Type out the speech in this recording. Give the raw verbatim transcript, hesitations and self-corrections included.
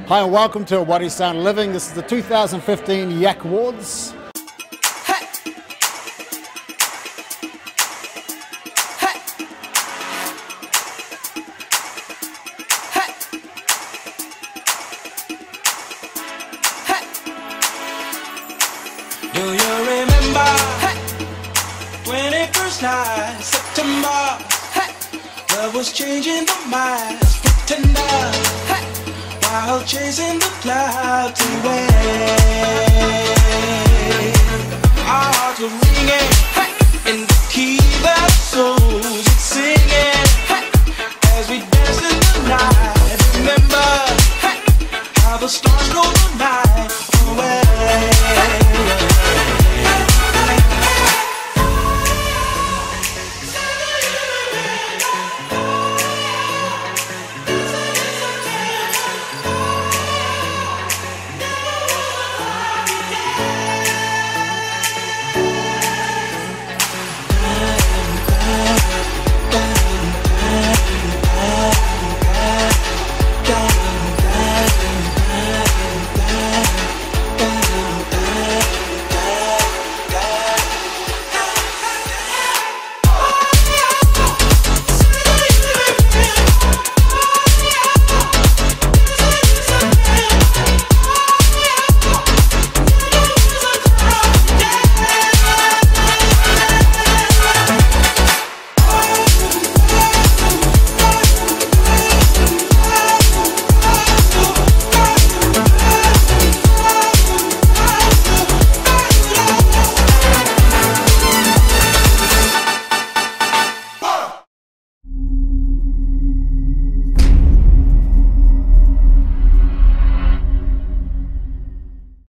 Hi and welcome to What Is Sound Living. This is the two thousand fifteen Yak Awards. Do you remember twenty-first night, September? Love was changing the minds, pretender, while chasing the clouds away. Our hearts were ringing in the key that souls were singing.